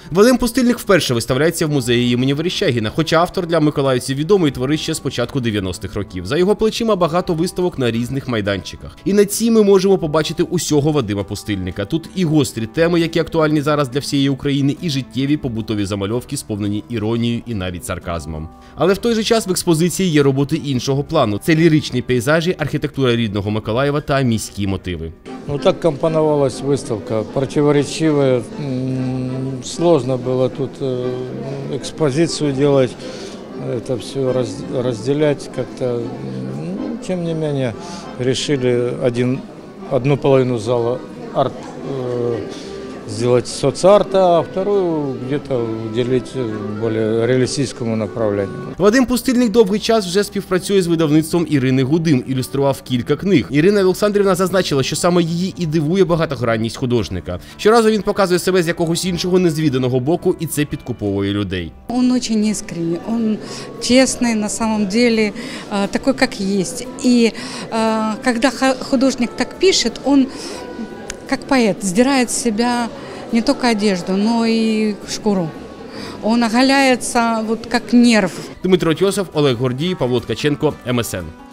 Вадим Пустильник вперше виставляється в музеї імені Верещагіна, хоча автор для миколаївців відомий творить ще з початку 90-х років. За його плечима багато виставок на різних майданчиках. І на цій ми можемо побачити усього Вадима Пустильника. Тут і гострі теми, які актуальні зараз для всієї України, і життєві побутові замальовки, сповнені іронією і навіть сарказмом. Але в той же час в експозиції є роботи іншого плану. Це ліричні пейзажі, архітектура рідного Миколаєва та міські мотиви. Вот так компоновалась выставка, противоречивая, сложно было тут экспозицию делать, это все разделять как-то. Тем не менее, решили одну половину зала арт сделать соцарта, а вторую где-то уделить более реалістичному направленню. Вадим Пустильник довгий час вже співпрацює з видавництвом Ірини Гудим, ілюстрував кілька книг. Ірина Олександрівна зазначила, що саме її і дивує багатогранність художника. Щоразу він показує себе з якогось іншого незвіданого боку, і це підкуповує людей. Он очень искренний, он честный на самом деле, такой, как есть. И когда художник так пишет, он как поэт сдирает с себя не только одежду, но и шкуру. Он оголяется вот как нерв. Дмитро Тьосов, Олег Гордій, Павло Ткаченко, МСН.